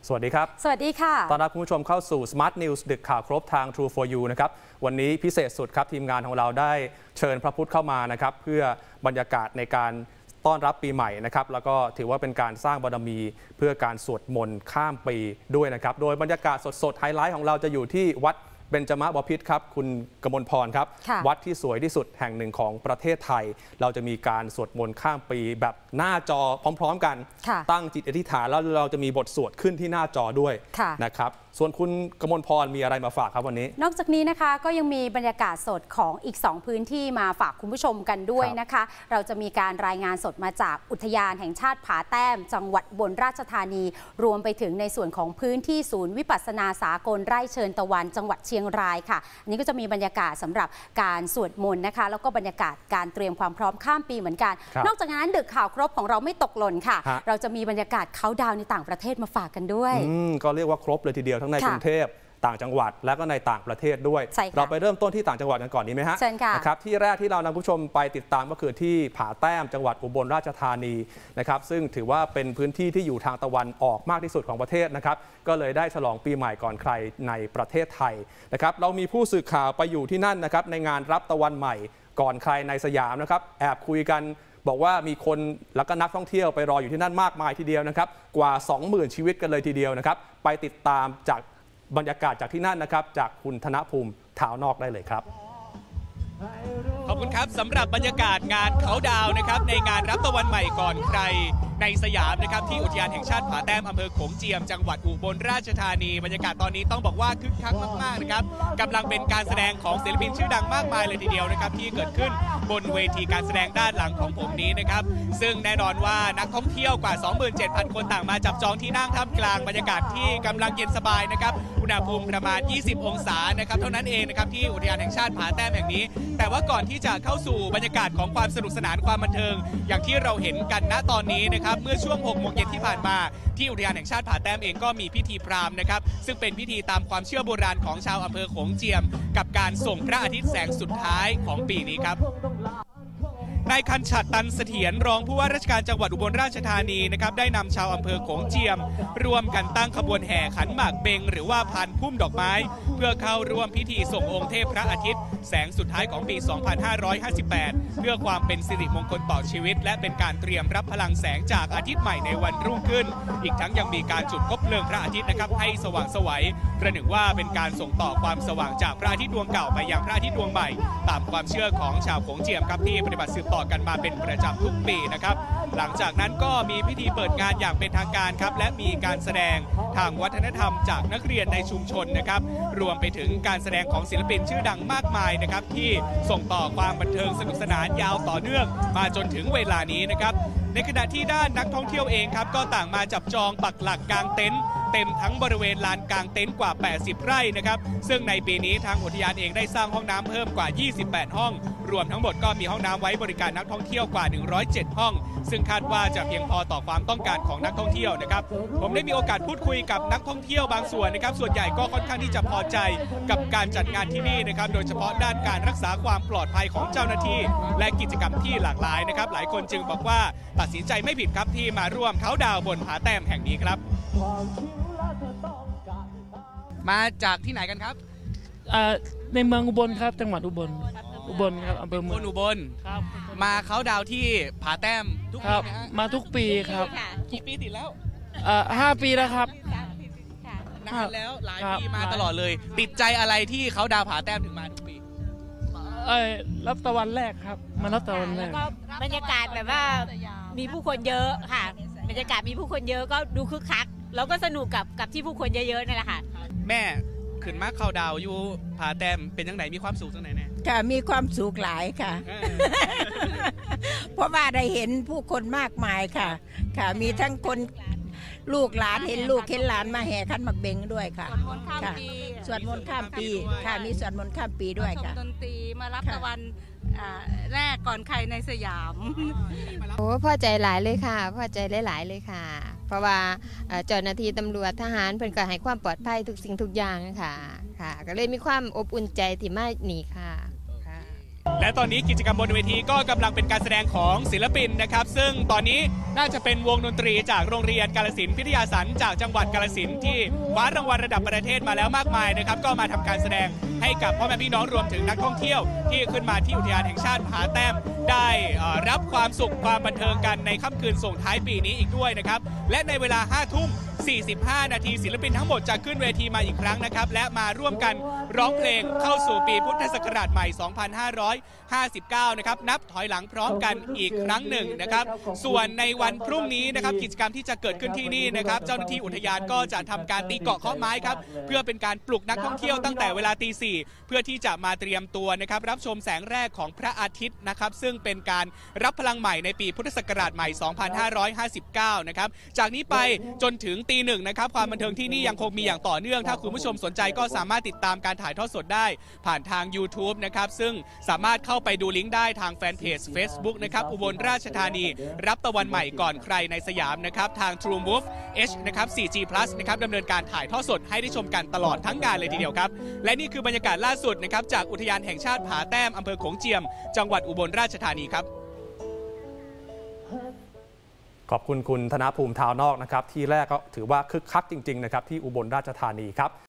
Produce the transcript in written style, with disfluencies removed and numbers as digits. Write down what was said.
สวัสดีครับสวัสดีค่ะต้อนรับคุณผู้ชมเข้าสู่ Smart News ดึกข่าวครบทาง True for You นะครับวันนี้พิเศษสุดครับทีมงานของเราได้เชิญพระพุทธเข้ามานะครับเพื่อบรรยากาศในการต้อนรับปีใหม่นะครับแล้วก็ถือว่าเป็นการสร้างบารมีเพื่อการสวดมนต์ข้ามปีด้วยนะครับโดยบรรยากาศสดๆไฮไลท์ของเราจะอยู่ที่วัดเบญจมบพิตรครับคุณกมลพรครับวัดที่สวยที่สุดแห่งหนึ่งของประเทศไทยเราจะมีการสวดมนต์ข้ามปีแบบหน้าจอพร้อมๆกันตั้งจิตอธิษฐานแล้วเราจะมีบทสวดขึ้นที่หน้าจอด้วยนะครับส่วนคุณกมลพรมีอะไรมาฝากครับวันนี้นอกจากนี้นะคะก็ยังมีบรรยากาศสดของอีก2พื้นที่มาฝากคุณผู้ชมกันด้วยนะคะเราจะมีการรายงานสดมาจากอุทยานแห่งชาติผาแต้มจังหวัดอุบลราชธานีรวมไปถึงในส่วนของพื้นที่ศูนย์วิปัสสนาสากลไร่เชิญตะวันจังหวัดเชียงรายค่ะอันนี้ก็จะมีบรรยากาศสำหรับการสวดมนต์นะคะแล้วก็บรรยากาศการเตรียมความพร้อมข้ามปีเหมือนกันนอกจากนั้นดึกข่าวครบของเราไม่ตกหล่นค่ะเราจะมีบรรยากาศเขาดาวในต่างประเทศมาฝากกันด้วยก็เรียกว่าครบเลยทีเดียวทั้งในกรุงเทพต่างจังหวัดและก็ในต่างประเทศด้วยเราไปเริ่มต้นที่ต่างจังหวัดกันก่อนนี้ไหมฮะนะครับที่แรกที่เรานำผู้ชมไปติดตามก็คือที่ผาแต้มจังหวัดอุบลราชธานีนะครับซึ่งถือว่าเป็นพื้นที่ที่อยู่ทางตะวันออกมากที่สุดของประเทศนะครับก็เลยได้ฉลองปีใหม่ก่อนใครในประเทศไทยนะครับเรามีผู้สื่อข่าวไปอยู่ที่นั่นนะครับในงานรับตะวันใหม่ก่อนใครในสยามนะครับแอบคุยกันบอกว่ามีคนแล้วก็นักท่องเที่ยวไปรออยู่ที่นั่นมากมายทีเดียวนะครับกว่า 20,000 ชีวิตกันเลยทีเดียวนะครับไปติดตามจากบรรยากาศจากที่นั่นนะครับจากคุณธนภูมิท้าวนอกได้เลยครับขอบคุณครับสำหรับบรรยากาศงานเขาดาวนะครับในงานรับตะวันใหม่ก่อนใครในสยามนะครับที่อุทยานแห่งชาติผาแต้มอำเภอโขงเจียมจังหวัดอุบลราชธานีบรรยากาศตอนนี้ต้องบอกว่าคึกคักมากๆนะครับกำลังเป็นการแสดงของศิลปินชื่อดังมากมายเลยทีเดียวนะครับที่เกิดขึ้นบนเวทีการแสดงด้านหลังของผมนี้นะครับซึ่งแน่นอนว่านักท่องเที่ยวกว่า 27,000 คนต่างมาจับจองที่นั่งท่ามกลางบรรยากาศที่กำลังเย็นสบายนะครับอุณหภูมิประมาณ 20 องศานะครับเท่านั้นเองนะครับที่อุทยานแห่งชาติผาแต้มแห่งนี้แต่ว่าก่อนที่จะเข้าสู่บรรยากาศของความสนุกสนานความบันเทิงอย่างที่เราเห็นกันณตอนนี้นะครับเมื่อช่วง 6 โมงเย็นที่ผ่านมาที่อุทยานแห่งชาติผาแต้มเองก็มีพิธีพราหมณ์นะครับซึ่งเป็นพิธีตามความเชื่อโบราณของชาวอำเภอโขงเจียมกับการส่งพระอาทิตย์แสงสุดท้ายของปีนี้ครับนายคันฉัตร ตันเสถียรรองผู้ว่าราชการจังหวัดอุบลราชธานีนะครับได้นำชาวอำเภอโขงเจียมร่วมกันตั้งขบวนแห่ขันหมากเบงหรือว่าพานพุ่มดอกไม้เพื่อเข้าร่วมพิธีส่งองค์เทพพระอาทิตย์แสงสุดท้ายของปี 2558 เพื่อความเป็นสิริมงคลต่อชีวิตและเป็นการเตรียมรับพลังแสงจากอาทิตย์ใหม่ในวันรุ่งขึ้นอีกทั้งยังมีการจุดคบเพลิงพระอาทิตย์นะครับให้สว่างไสวประหนึ่งว่าเป็นการส่งต่อความสว่างจากพระอาทิตย์ดวงเก่าไปยังพระอาทิตย์ดวงใหม่ตามความเชื่อของชาวโขงเจียมครับที่ปฏิบัติสืบต่อกันมาเป็นประจำทุกปีนะครับหลังจากนั้นก็มีพิธีเปิดงานอย่างเป็นทางการครับและมีการแสดงทางวัฒนธรรมจากนักเรียนในชุมชนนะครับรวมไปถึงการแสดงของศิลปินชื่อดังมากมายนะครับที่ส่งต่อความบันเทิงสนุกสนานยาวต่อเนื่องมาจนถึงเวลานี้นะครับในขณะที่ด้านนักท่องเที่ยวเองครับก็ต่างมาจับจองปักหลักกางเต็นท์เต็มทั้งบริเวณลานกางเต็นท์กว่า 80 ไร่นะครับซึ่งในปีนี้ทางอุทยานเองได้สร้างห้องน้ำเพิ่มกว่า 28 ห้องรวมทั้งหมดก็มีห้องน้ำไว้บริการนักท่องเที่ยวกว่า 107 ห้องซึ่งคาดว่าจะเพียงพอต่อความต้องการของนักท่องเที่ยวนะครับผมได้มีโอกาสพูดคุยกับนักท่องเที่ยวบางส่วนนะครับส่วนใหญ่ก็ค่อนข้างที่จะพอใจกับการจัดงานที่นี่นะครับโดยเฉพาะด้านการรักษาความปลอดภัยของเจ้าหน้าที่และกิจกรรมที่หลากหลายนะครับหลายคนจึงบอกว่าตัดสินใจไม่ผิดครับที่มาร่วมเขาดาวบนผาแต้มแห่งนี้ครับมาจากที่ไหนกันครับในเมืองอุบลครับจังหวัดอุบลครับอำเภอเมืองอุบลครับมาเขาดาวที่ผาแต้มทุกปีนะฮะมาทุกปีครับกี่ปีติดแล้ว 5 ปีแล้วครับนานแล้วหลายปีมาตลอดเลยติดใจอะไรที่เขาดาวผาแต้มถึงมาทุกปีรับตะวันแรกครับมารับตะวันแรกก็บรรยากาศแบบว่ามีผู้คนเยอะค่ะบรรยากาศมีผู้คนเยอะก็ดูคึกคักแล้วก็สนุกกับที่ผู้คนเยอะๆนี่แหละค่ะแม่ขึ้นมาเข้าดาวอยู่ผาแต้มเป็นยังไงมีความสุขจังไหนแน่ค่ะมีความสุขหลายค่ะเพราะว่าได้เห็นผู้คนมากมายค่ะค่ะมีทั้งคนลูกหลานเห็นลูกเห็นหลานมาแห่ขันหมากเบงด้วยค่ะสวดมนต์ข้ามปีค่ะมีสวดมนต์ข้ามปีด้วยค่ะดนตรีมารับตะวันแรกก่อนใครในสยามโอ้พอใจหลายเลยค่ะพอใจหลายเลยค่ะเพราะว่าเจ้าหน้าที่ตำรวจทหารเพิ่นก็ให้ความปลอดภัยทุกสิ่งทุกอย่างค่ะก็เลยมีความอบอุ่นใจที่มากนี่ค่ะและตอนนี้กิจกรรมบนเวทีก็กำลังเป็นการแสดงของศิลปินนะครับซึ่งตอนนี้น่าจะเป็นวงดนตรีจากโรงเรียนกาฬสินธุ์พิทยาสันจากจังหวัดกาฬสินธุ์ที่คว้ารางวัลระดับประเทศมาแล้วมากมายนะครับก็มาทำการแสดงให้กับพ่อแม่พี่น้องรวมถึงนักท่องเที่ยวที่ขึ้นมาที่อุทยานแห่งชาติผาแต้มได้รับความสุขความบันเทิงกันในค่ำคืนส่งท้ายปีนี้อีกด้วยนะครับและในเวลา 5 ทุ่ม 45 นาทีศิลปินทั้งหมดจะขึ้นเวทีมาอีกครั้งนะครับและมาร่วมกันร้องเพลงเข้าสู่ปีพุทธศักราชใหม่ 2559 นะครับนับถอยหลังพร้อมกันอีกครั้งหนึ่งนะครับส่วนในวันพรุ่งนี้นะครับกิจกรรมที่จะเกิดขึ้นที่นี่นะครับเจ้าหน้าที่อุทยานก็จะทำการตีเกาะเคาะไม้ครับเพื่อเป็นการปลุกนักท่องเที่ยวตั้งแต่เวลาตี 4เพื่อที่จะมาเตรียมตัวนะครับรับชมแสงแรกของพระอาทิตย์นะครับซึ่งเป็นการรับพลังใหม่ในปีพุทธศักราชใหม่ 2559 นะครับจากนี้ไปจนถึงตี 1นะครับความบันเทิงที่นี่ยังคงมีอย่างต่อเนื่องถ้าคุณผู้ชมสนใจก็สามารถติดตามการถ่ายทอดสดได้ผ่านทาง YouTube นะครับซึ่งสามารถเข้าไปดูลิงก์ได้ทางแฟนเพจ Facebook นะครับอุบลราชธานีรับตะวันใหม่ก่อนใครในสยามนะครับทาง True Move H นะครับ 4G Plus นะครับดำเนินการถ่ายทอดสดให้ได้ชมกันตลอดทั้งงานเลยทีเดียวครับและนี่คือบรรยากาศล่าสุดนะครับจากอุทยานแห่งชาติผาแต้มอำเภอโขงเจียมจังหวัดอุบลราชธานีครับขอบคุณคุณธนภูมิ ทาวนอกนะครับที่แรกก็ถือว่าคึกคักจริงๆนะครับที่อุบลราชธานีครับ